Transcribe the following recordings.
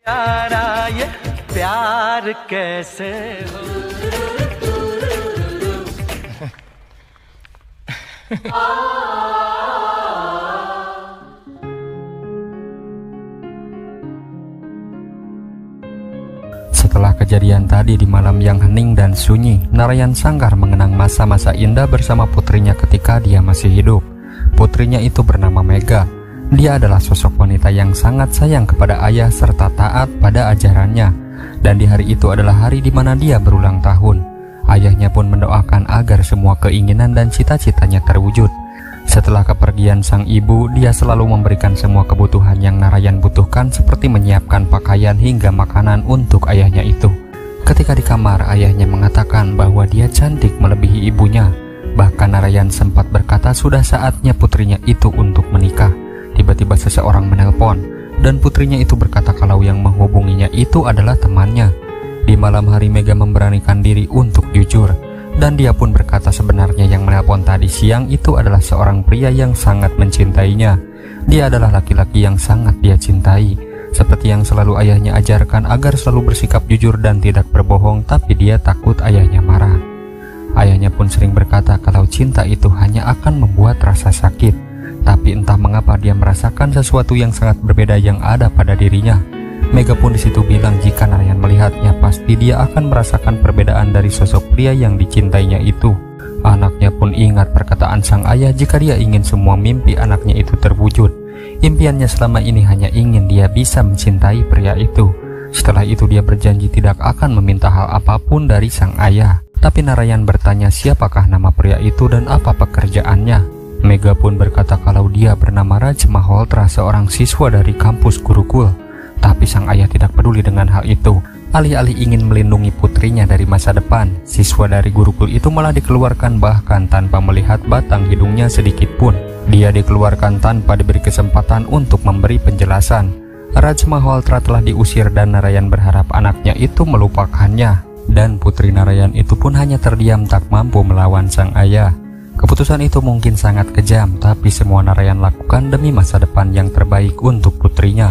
Setelah kejadian tadi di malam yang hening dan sunyi, Narayan Sanggar mengenang masa-masa indah bersama putrinya ketika dia masih hidup. Putrinya itu bernama Mega. Dia adalah sosok wanita yang sangat sayang kepada ayah serta taat pada ajarannya. Dan di hari itu adalah hari di mana dia berulang tahun. Ayahnya pun mendoakan agar semua keinginan dan cita-citanya terwujud. Setelah kepergian sang ibu, dia selalu memberikan semua kebutuhan yang Narayan butuhkan seperti menyiapkan pakaian hingga makanan untuk ayahnya itu. Ketika di kamar, ayahnya mengatakan bahwa dia cantik melebihi ibunya. Bahkan Narayan sempat berkata sudah saatnya putrinya itu untuk menikah. Tiba-tiba seseorang menelpon, dan putrinya itu berkata kalau yang menghubunginya itu adalah temannya. Di malam hari Mega memberanikan diri untuk jujur. Dan dia pun berkata sebenarnya yang menelpon tadi siang itu adalah seorang pria yang sangat mencintainya. Dia adalah laki-laki yang sangat dia cintai. Seperti yang selalu ayahnya ajarkan agar selalu bersikap jujur dan tidak berbohong, tapi dia takut ayahnya marah. Ayahnya pun sering berkata kalau cinta itu hanya akan membuat rasa sakit. Tapi entah mengapa dia merasakan sesuatu yang sangat berbeda yang ada pada dirinya. Mega pun disitu bilang jika Narayan melihatnya pasti dia akan merasakan perbedaan dari sosok pria yang dicintainya itu. Anaknya pun ingat perkataan sang ayah jika dia ingin semua mimpi anaknya itu terwujud. Impiannya selama ini hanya ingin dia bisa mencintai pria itu. Setelah itu dia berjanji tidak akan meminta hal apapun dari sang ayah. Tapi Narayan bertanya siapakah nama pria itu dan apa pekerjaannya. Mega pun berkata kalau dia bernama Raj Malhotra, seorang siswa dari kampus Gurukul. Tapi sang ayah tidak peduli dengan hal itu. Alih-alih ingin melindungi putrinya dari masa depan, siswa dari Gurukul itu malah dikeluarkan bahkan tanpa melihat batang hidungnya sedikit pun. Dia dikeluarkan tanpa diberi kesempatan untuk memberi penjelasan. Raj Malhotra telah diusir dan Narayan berharap anaknya itu melupakannya. Dan putri Narayan itu pun hanya terdiam tak mampu melawan sang ayah. Keputusan itu mungkin sangat kejam, tapi semua Narayan lakukan demi masa depan yang terbaik untuk putrinya.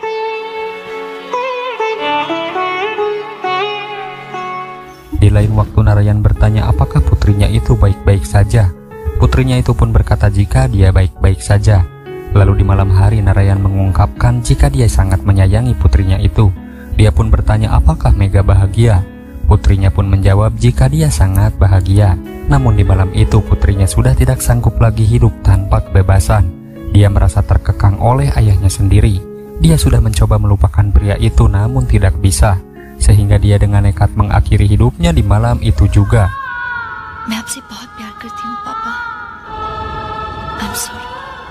Di lain waktu Narayan bertanya apakah putrinya itu baik-baik saja. Putrinya itu pun berkata jika dia baik-baik saja. Lalu di malam hari Narayan mengungkapkan jika dia sangat menyayangi putrinya itu. Dia pun bertanya apakah Mega bahagia. Putrinya pun menjawab jika dia sangat bahagia. Namun di malam itu putrinya sudah tidak sanggup lagi hidup tanpa kebebasan. Dia merasa terkekang oleh ayahnya sendiri. Dia sudah mencoba melupakan pria itu namun tidak bisa. Sehingga dia dengan nekat mengakhiri hidupnya di malam itu juga. मैं आपसे बहुत प्यार करती हूँ पापा. I'm sorry.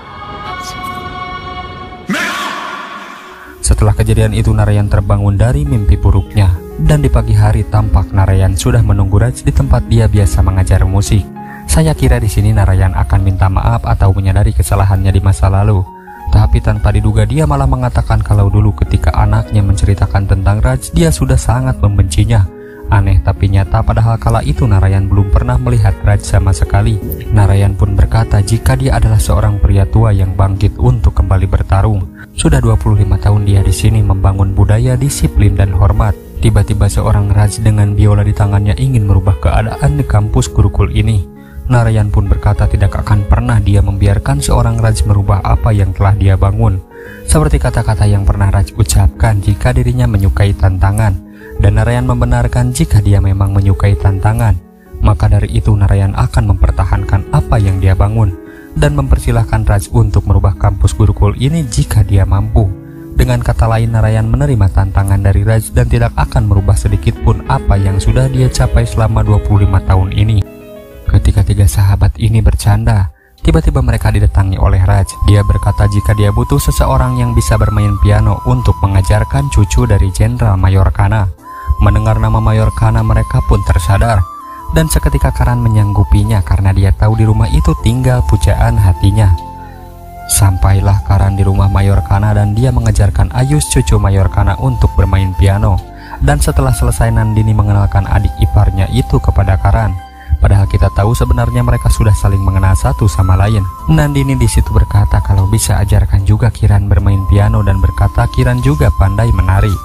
Setelah kejadian itu Narayan terbangun dari mimpi buruknya. Dan di pagi hari tampak Narayan sudah menunggu Raj di tempat dia biasa mengajar musik. Saya kira di sini Narayan akan minta maaf atau menyadari kesalahannya di masa lalu. Tapi tanpa diduga dia malah mengatakan kalau dulu ketika anaknya menceritakan tentang Raj, dia sudah sangat membencinya. Aneh tapi nyata padahal kala itu Narayan belum pernah melihat Raj sama sekali. Narayan pun berkata jika dia adalah seorang pria tua yang bangkit untuk kembali bertarung. Sudah 25 tahun dia di sini membangun budaya, disiplin dan hormat. Tiba-tiba seorang Raj dengan biola di tangannya ingin merubah keadaan di kampus Gurukul ini. Narayan pun berkata tidak akan pernah dia membiarkan seorang Raj merubah apa yang telah dia bangun. Seperti kata-kata yang pernah Raj ucapkan jika dirinya menyukai tantangan. Dan Narayan membenarkan jika dia memang menyukai tantangan. Maka dari itu Narayan akan mempertahankan apa yang dia bangun. Dan mempersilahkan Raj untuk merubah kampus Gurukul ini jika dia mampu. Dengan kata lain Narayan menerima tantangan dari Raj dan tidak akan merubah sedikit pun apa yang sudah dia capai selama 25 tahun ini. Ketika tiga sahabat ini bercanda, tiba-tiba mereka didatangi oleh Raj. Dia berkata jika dia butuh seseorang yang bisa bermain piano untuk mengajarkan cucu dari Jenderal Mayor Kana. Mendengar nama Mayor Kana mereka pun tersadar. Dan seketika Karan menyanggupinya karena dia tahu di rumah itu tinggal pujaan hatinya. Sampailah Karan di rumah Mayor Kana dan dia mengajarkan Ayus cucu Mayor Kana untuk bermain piano. Dan setelah selesai Nandini mengenalkan adik iparnya itu kepada Karan. Padahal kita tahu sebenarnya mereka sudah saling mengenal satu sama lain. Nandini di situ berkata kalau bisa ajarkan juga Kiran bermain piano dan berkata Kiran juga pandai menari.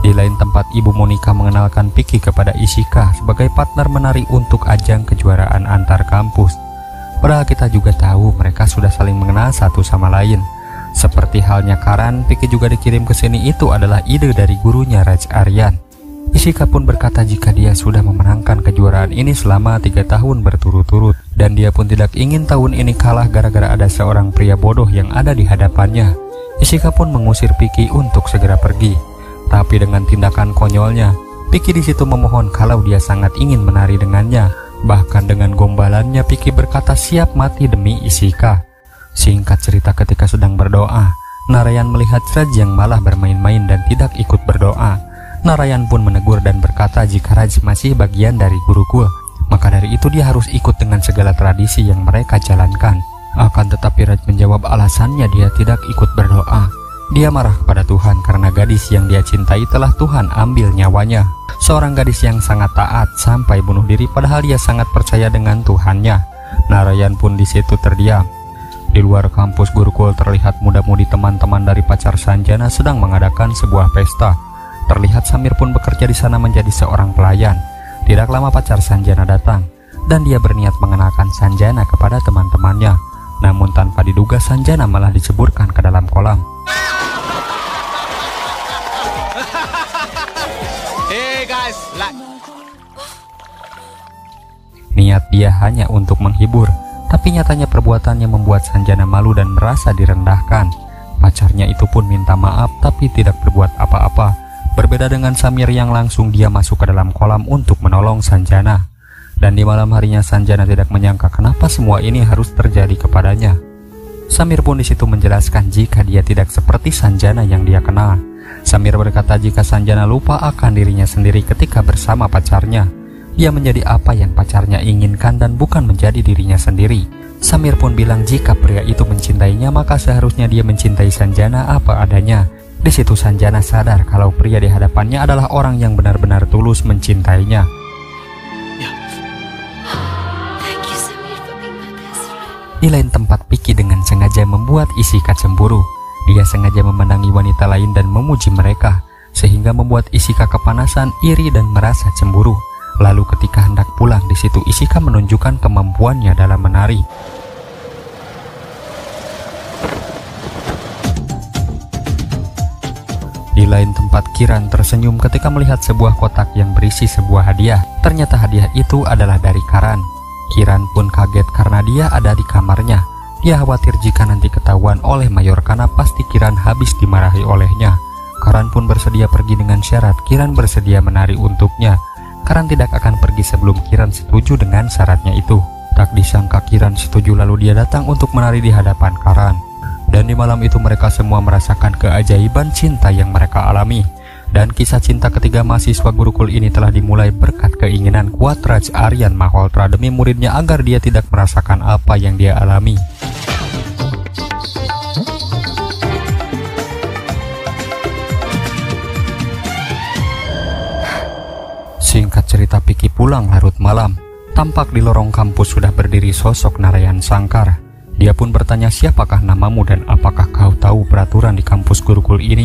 Di lain tempat, Ibu Monica mengenalkan Vicky kepada Ishika sebagai partner menari untuk ajang kejuaraan antar kampus. Padahal kita juga tahu mereka sudah saling mengenal satu sama lain. Seperti halnya Karan, Vicky juga dikirim ke sini itu adalah ide dari gurunya Raj Aryan. Ishika pun berkata jika dia sudah memenangkan kejuaraan ini selama 3 tahun berturut-turut, dan dia pun tidak ingin tahun ini kalah gara-gara ada seorang pria bodoh yang ada di hadapannya. Ishika pun mengusir Vicky untuk segera pergi. Tapi dengan tindakan konyolnya, Vicky di situ memohon kalau dia sangat ingin menari dengannya. Bahkan dengan gombalannya, Vicky berkata siap mati demi Ishika. Singkat cerita, ketika sedang berdoa, Narayan melihat Raj yang malah bermain-main dan tidak ikut berdoa. Narayan pun menegur dan berkata jika Raj masih bagian dari guruku, maka dari itu dia harus ikut dengan segala tradisi yang mereka jalankan. Akan tetapi Raj menjawab alasannya dia tidak ikut berdoa. Dia marah kepada Tuhan karena gadis yang dia cintai telah Tuhan ambil nyawanya. Seorang gadis yang sangat taat sampai bunuh diri padahal dia sangat percaya dengan Tuhannya. Narayan pun di situ terdiam. Di luar kampus Gurukul terlihat muda-mudi teman-teman dari pacar Sanjana sedang mengadakan sebuah pesta. Terlihat Samir pun bekerja di sana menjadi seorang pelayan. Tidak lama pacar Sanjana datang dan dia berniat mengenalkan Sanjana kepada teman-temannya. Namun tanpa diduga Sanjana malah diceburkan ke dalam kolam. Hey guys, Niat dia hanya untuk menghibur, tapi nyatanya perbuatannya membuat Sanjana malu dan merasa direndahkan. Pacarnya itu pun minta maaf tapi tidak berbuat apa-apa. Berbeda dengan Samir yang langsung dia masuk ke dalam kolam untuk menolong Sanjana. Dan di malam harinya Sanjana tidak menyangka kenapa semua ini harus terjadi kepadanya. Samir pun di situ menjelaskan jika dia tidak seperti Sanjana yang dia kenal. Samir berkata jika Sanjana lupa akan dirinya sendiri ketika bersama pacarnya. Dia menjadi apa yang pacarnya inginkan dan bukan menjadi dirinya sendiri. Samir pun bilang jika pria itu mencintainya maka seharusnya dia mencintai Sanjana apa adanya. Di situ Sanjana sadar kalau pria di hadapannya adalah orang yang benar-benar tulus mencintainya. Thank you, Samir, for being my best friend. Di lain tempat, Vicky dengan sengaja membuat Ishika cemburu. Dia sengaja memenangi wanita lain dan memuji mereka, sehingga membuat Ishika kepanasan, iri dan merasa cemburu. Lalu ketika hendak pulang, di situ Ishika menunjukkan kemampuannya dalam menari. Di lain tempat, Kiran tersenyum ketika melihat sebuah kotak yang berisi sebuah hadiah. Ternyata hadiah itu adalah dari Karan. Kiran pun kaget karena dia ada di kamarnya. Dia khawatir jika nanti ketahuan oleh Mayor Kana pasti Kiran habis dimarahi olehnya. Karan pun bersedia pergi dengan syarat Kiran bersedia menari untuknya. Karan tidak akan pergi sebelum Kiran setuju dengan syaratnya itu. Tak disangka Kiran setuju lalu dia datang untuk menari di hadapan Karan. Dan di malam itu mereka semua merasakan keajaiban cinta yang mereka alami. Dan kisah cinta ketiga mahasiswa Gurukul ini telah dimulai berkat keinginan kuat Raj Aryan Malhotra demi muridnya agar dia tidak merasakan apa yang dia alami. Singkat cerita, Vicky pulang larut malam. Tampak di lorong kampus sudah berdiri sosok Narayan Sangkar. Dia pun bertanya siapakah namamu dan apakah kau tahu peraturan di kampus Gurukul ini.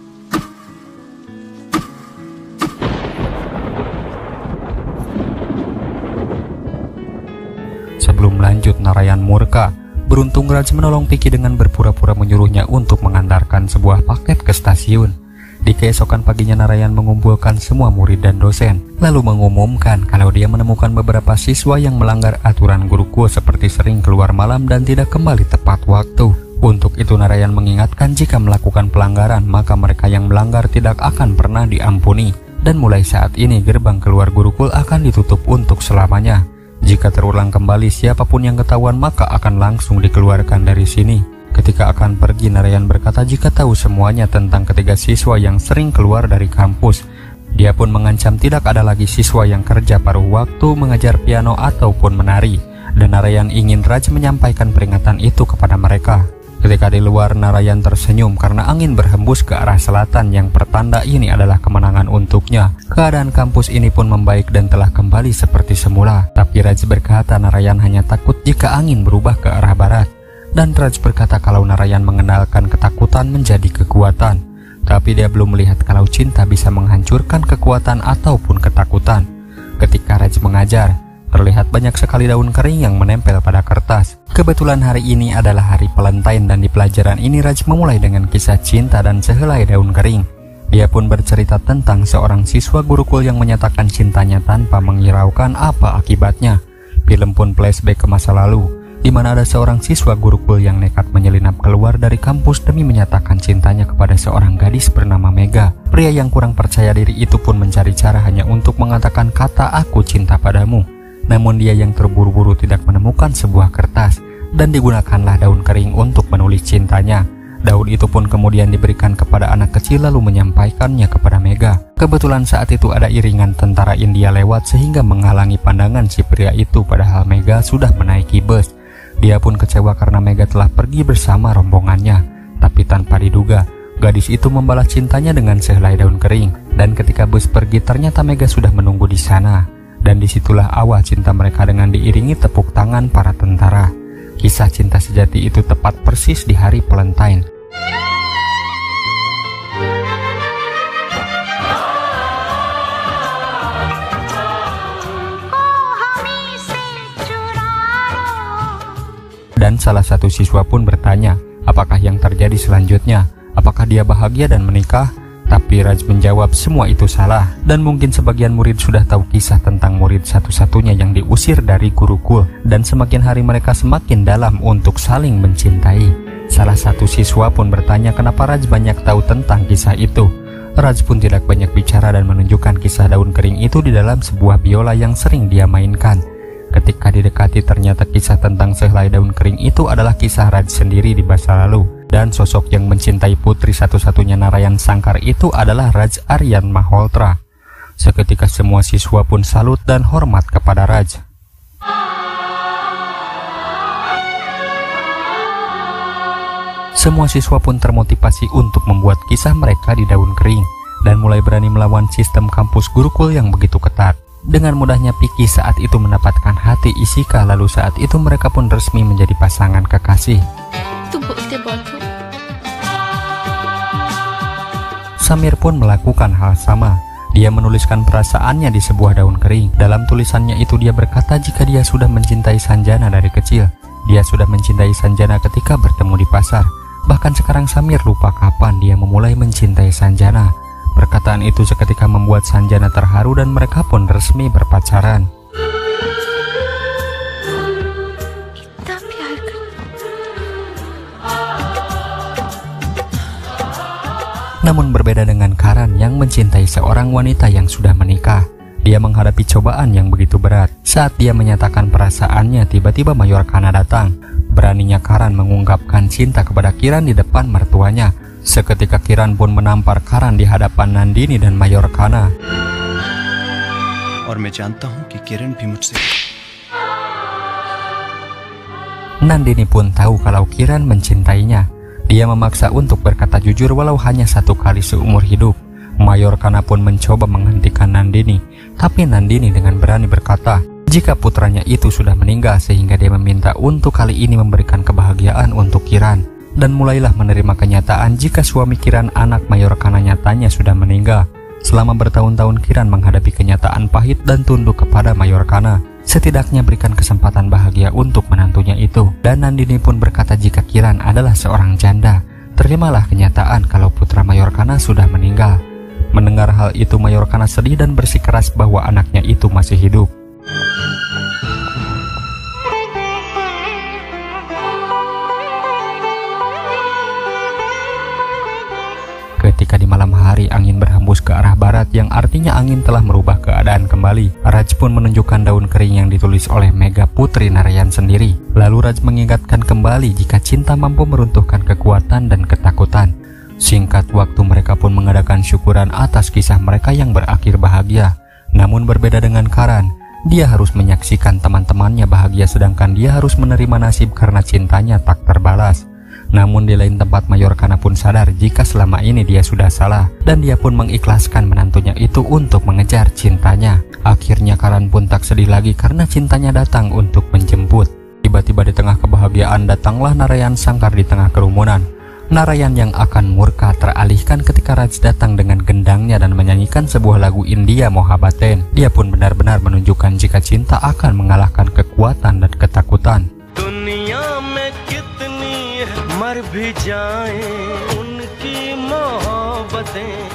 Sebelum lanjut, Narayan murka. Beruntung Raj menolong Vicky dengan berpura-pura menyuruhnya untuk mengantarkan sebuah paket ke stasiun. Di keesokan paginya Narayan mengumpulkan semua murid dan dosen, lalu mengumumkan kalau dia menemukan beberapa siswa yang melanggar aturan Gurukul seperti sering keluar malam dan tidak kembali tepat waktu. Untuk itu Narayan mengingatkan jika melakukan pelanggaran maka mereka yang melanggar tidak akan pernah diampuni. Dan mulai saat ini gerbang keluar Gurukul akan ditutup untuk selamanya. Jika terulang kembali siapapun yang ketahuan maka akan langsung dikeluarkan dari sini. Ketika akan pergi, Narayan berkata jika tahu semuanya tentang ketiga siswa yang sering keluar dari kampus. Dia pun mengancam tidak ada lagi siswa yang kerja paruh waktu mengajar piano ataupun menari. Dan Narayan ingin Raj menyampaikan peringatan itu kepada mereka. Ketika di luar, Narayan tersenyum karena angin berhembus ke arah selatan yang pertanda ini adalah kemenangan untuknya. Keadaan kampus ini pun membaik dan telah kembali seperti semula. Tapi Raj berkata Narayan hanya takut jika angin berubah ke arah barat. Dan Raj berkata kalau Narayan mengenalkan ketakutan menjadi kekuatan. Tapi dia belum melihat kalau cinta bisa menghancurkan kekuatan ataupun ketakutan. Ketika Raj mengajar, terlihat banyak sekali daun kering yang menempel pada kertas. Kebetulan hari ini adalah hari Valentine dan di pelajaran ini Raj memulai dengan kisah cinta dan sehelai daun kering. Dia pun bercerita tentang seorang siswa gurukul yang menyatakan cintanya tanpa menghiraukan apa akibatnya. Film pun flashback ke masa lalu, di mana ada seorang siswa gurukul yang nekat menyelinap keluar dari kampus demi menyatakan cintanya kepada seorang gadis bernama Mega. Pria yang kurang percaya diri itu pun mencari cara hanya untuk mengatakan kata "aku cinta padamu". Namun dia yang terburu-buru tidak menemukan sebuah kertas, dan digunakanlah daun kering untuk menulis cintanya. Daun itu pun kemudian diberikan kepada anak kecil lalu menyampaikannya kepada Mega. Kebetulan saat itu ada iringan tentara India lewat sehingga menghalangi pandangan si pria itu, padahal Mega sudah menaiki bus. Dia pun kecewa karena Mega telah pergi bersama rombongannya. Tapi tanpa diduga, gadis itu membalas cintanya dengan sehelai daun kering. Dan ketika bus pergi ternyata Mega sudah menunggu di sana. Dan disitulah awal cinta mereka dengan diiringi tepuk tangan para tentara. Kisah cinta sejati itu tepat persis di hari Valentine. Dan salah satu siswa pun bertanya, apakah yang terjadi selanjutnya? Apakah dia bahagia dan menikah? Tapi Raj menjawab semua itu salah. Dan mungkin sebagian murid sudah tahu kisah tentang murid satu-satunya yang diusir dari gurukul. Dan semakin hari mereka semakin dalam untuk saling mencintai. Salah satu siswa pun bertanya kenapa Raj banyak tahu tentang kisah itu. Raj pun tidak banyak bicara dan menunjukkan kisah daun kering itu di dalam sebuah biola yang sering dia mainkan. Ketika didekati ternyata kisah tentang sehelai daun kering itu adalah kisah Raj sendiri di masa lalu. Dan sosok yang mencintai putri satu-satunya Narayan Sangkar itu adalah Raj Aryan Malhotra. Seketika semua siswa pun salut dan hormat kepada Raj. Semua siswa pun termotivasi untuk membuat kisah mereka di daun kering dan mulai berani melawan sistem kampus gurukul yang begitu ketat. Dengan mudahnya Piki saat itu mendapatkan hati Ishika, lalu saat itu mereka pun resmi menjadi pasangan kekasih. Samir pun melakukan hal sama. Dia menuliskan perasaannya di sebuah daun kering. Dalam tulisannya itu dia berkata jika dia sudah mencintai Sanjana dari kecil. Dia sudah mencintai Sanjana ketika bertemu di pasar. Bahkan sekarang Samir lupa kapan dia memulai mencintai Sanjana. Perkataan itu seketika membuat Sanjana terharu dan mereka pun resmi berpacaran. Namun berbeda dengan Karan yang mencintai seorang wanita yang sudah menikah. Dia menghadapi cobaan yang begitu berat. Saat dia menyatakan perasaannya, tiba-tiba Mayor Kana datang. Beraninya Karan mengungkapkan cinta kepada Kiran di depan mertuanya. Seketika Kiran pun menampar Karan di hadapan Nandini dan Mayor Kana. Nandini pun tahu kalau Kiran mencintainya. Dia memaksa untuk berkata jujur walau hanya satu kali seumur hidup. Mayor Kana pun mencoba menghentikan Nandini, tapi Nandini dengan berani berkata jika putranya itu sudah meninggal sehingga dia meminta untuk kali ini memberikan kebahagiaan untuk Kiran. Dan mulailah menerima kenyataan jika suami Kiran, anak Mayor Kana, nyatanya sudah meninggal. Selama bertahun-tahun Kiran menghadapi kenyataan pahit dan tunduk kepada Mayor Kana. Setidaknya berikan kesempatan bahagia untuk menantunya itu. Dan Nandini pun berkata jika Kiran adalah seorang janda, terimalah kenyataan kalau putra Mayor Kana sudah meninggal. Mendengar hal itu Mayor Kana sedih dan bersikeras bahwa anaknya itu masih hidup. Ketika di malam hari angin berhembus ke arah barat yang artinya angin telah merubah keadaan kembali. Raj pun menunjukkan daun kering yang ditulis oleh Mega Putri Narayan sendiri. Lalu Raj mengingatkan kembali jika cinta mampu meruntuhkan kekuatan dan ketakutan. Singkat waktu mereka pun mengadakan syukuran atas kisah mereka yang berakhir bahagia. Namun berbeda dengan Karan, dia harus menyaksikan teman-temannya bahagia sedangkan dia harus menerima nasib karena cintanya tak terbalas. Namun di lain tempat Mayor Kana pun sadar jika selama ini dia sudah salah dan dia pun mengikhlaskan menantunya itu untuk mengejar cintanya. Akhirnya Karan pun tak sedih lagi karena cintanya datang untuk menjemput. Tiba-tiba di tengah kebahagiaan datanglah Narayan Sangkar di tengah kerumunan. Narayan yang akan murka teralihkan ketika Raj datang dengan gendangnya dan menyanyikan sebuah lagu India Mohabbaten. Dia pun benar-benar menunjukkan jika cinta akan mengalahkan kekuatan dan ketakutan. Dunia mein kitni mar bhi jaye unki mohabbatein.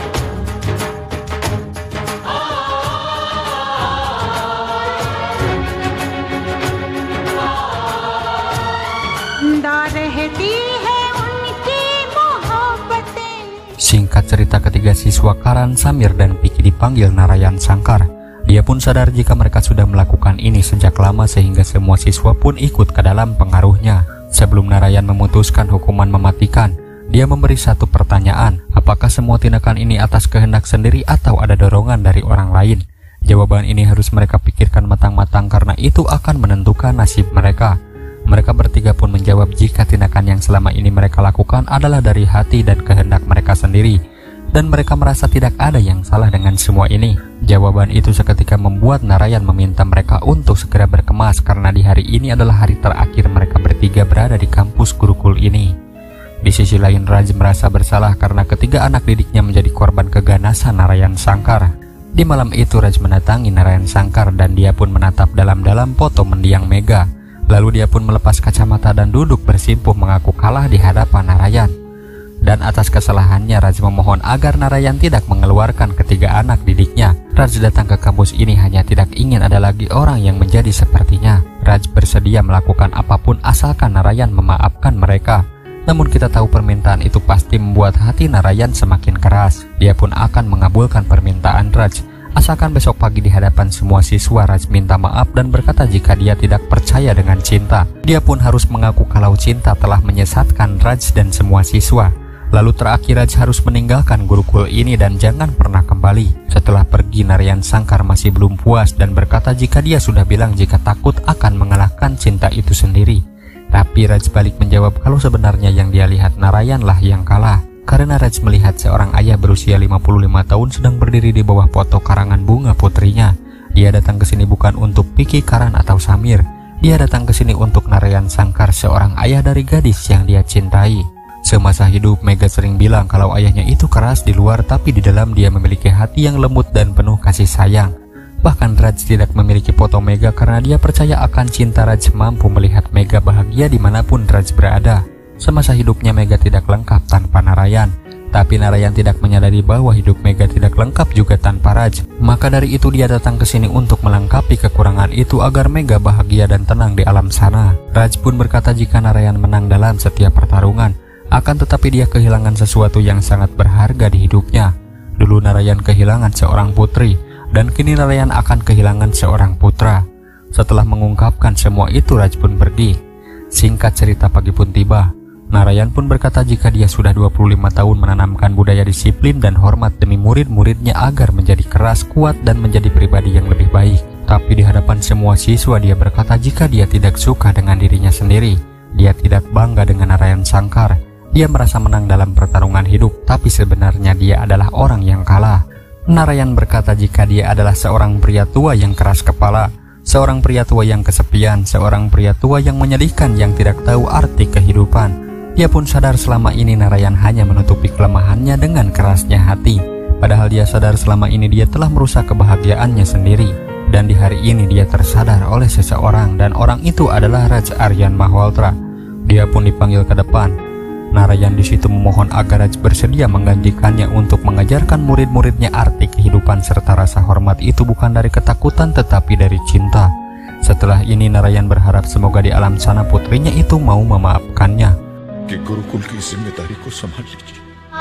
Singkat cerita, ketiga siswa Karan, Samir, dan Piki dipanggil Narayan Sankar. Dia pun sadar jika mereka sudah melakukan ini sejak lama sehingga semua siswa pun ikut ke dalam pengaruhnya. Sebelum Narayan memutuskan hukuman mematikan, dia memberi satu pertanyaan, apakah semua tindakan ini atas kehendak sendiri atau ada dorongan dari orang lain? Jawaban ini harus mereka pikirkan matang-matang karena itu akan menentukan nasib mereka. Mereka bertiga pun menjawab jika tindakan yang selama ini mereka lakukan adalah dari hati dan kehendak mereka sendiri, dan mereka merasa tidak ada yang salah dengan semua ini. Jawaban itu seketika membuat Narayan meminta mereka untuk segera berkemas karena di hari ini adalah hari terakhir mereka bertiga berada di kampus Gurukul ini. Di sisi lain, Raj merasa bersalah karena ketiga anak didiknya menjadi korban keganasan Narayan Sankar. Di malam itu Raj mendatangi Narayan Sankar dan dia pun menatap dalam-dalam foto mendiang Mega. Lalu dia pun melepas kacamata dan duduk bersimpuh mengaku kalah di hadapan Narayan. Dan atas kesalahannya Raj memohon agar Narayan tidak mengeluarkan ketiga anak didiknya. Raj datang ke kampus ini hanya tidak ingin ada lagi orang yang menjadi sepertinya. Raj bersedia melakukan apapun asalkan Narayan memaafkan mereka. Namun kita tahu permintaan itu pasti membuat hati Narayan semakin keras. Dia pun akan mengabulkan permintaan Raj asalkan besok pagi di hadapan semua siswa Raj minta maaf dan berkata jika dia tidak percaya dengan cinta. Dia pun harus mengaku kalau cinta telah menyesatkan Raj dan semua siswa. Lalu terakhir Raj harus meninggalkan Gurukul ini dan jangan pernah kembali. Setelah pergi, Narayan Sankar masih belum puas dan berkata jika dia sudah bilang jika takut akan mengalahkan cinta itu sendiri. Tapi Raj balik menjawab kalau sebenarnya yang dia lihat Narayan lah yang kalah. Karena Raj melihat seorang ayah berusia 55 tahun sedang berdiri di bawah foto karangan bunga putrinya. Dia datang ke sini bukan untuk Piki, Karan, atau Samir. Dia datang ke sini untuk Narayan Sankar, seorang ayah dari gadis yang dia cintai. Semasa hidup, Mega sering bilang kalau ayahnya itu keras di luar, tapi di dalam dia memiliki hati yang lembut dan penuh kasih sayang. Bahkan Raj tidak memiliki foto Mega karena dia percaya akan cinta Raj mampu melihat Mega bahagia dimanapun Raj berada. Semasa hidupnya Mega tidak lengkap tanpa Narayan, tapi Narayan tidak menyadari bahwa hidup Mega tidak lengkap juga tanpa Raj. Maka dari itu dia datang ke sini untuk melengkapi kekurangan itu agar Mega bahagia dan tenang di alam sana. Raj pun berkata jika Narayan menang dalam setiap pertarungan, akan tetapi dia kehilangan sesuatu yang sangat berharga di hidupnya. Dulu Narayan kehilangan seorang putri, dan kini Narayan akan kehilangan seorang putra. Setelah mengungkapkan semua itu, Raj pun pergi. Singkat cerita, pagi pun tiba. Narayan pun berkata jika dia sudah 25 tahun menanamkan budaya disiplin dan hormat demi murid-muridnya agar menjadi keras, kuat, dan menjadi pribadi yang lebih baik. Tapi di hadapan semua siswa dia berkata jika dia tidak suka dengan dirinya sendiri. Dia tidak bangga dengan Narayan Sankar. Dia merasa menang dalam pertarungan hidup, tapi sebenarnya dia adalah orang yang kalah. Narayan berkata jika dia adalah seorang pria tua yang keras kepala, seorang pria tua yang kesepian, seorang pria tua yang menyedihkan yang tidak tahu arti kehidupan. Dia pun sadar selama ini Narayan hanya menutupi kelemahannya dengan kerasnya hati. Padahal dia sadar selama ini dia telah merusak kebahagiaannya sendiri. Dan di hari ini dia tersadar oleh seseorang, dan orang itu adalah Raj Aryan Malhotra. Dia pun dipanggil ke depan. Narayan di situ memohon agar Raj bersedia menggantikannya untuk mengajarkan murid-muridnya arti kehidupan serta rasa hormat itu bukan dari ketakutan tetapi dari cinta. Setelah ini Narayan berharap semoga di alam sana putrinya itu mau memaafkannya. कि गुरुकुल की जिम्मेदारी को संभाल लीजिए।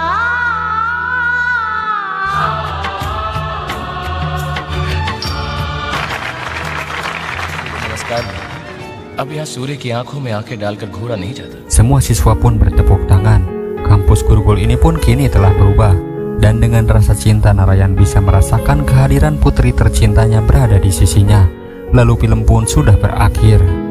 नमस्कार। अब यहाँ सूर्य की आंखों में आंखें डालकर घोड़ा नहीं जाता। Semua siswa pun bertepuk tangan. Kampus Gurukul ini pun kini telah berubah. Dan dengan rasa cinta Narayan bisa merasakan kehadiran putri tercintanya berada di sisinya. Lalu film pun sudah berakhir.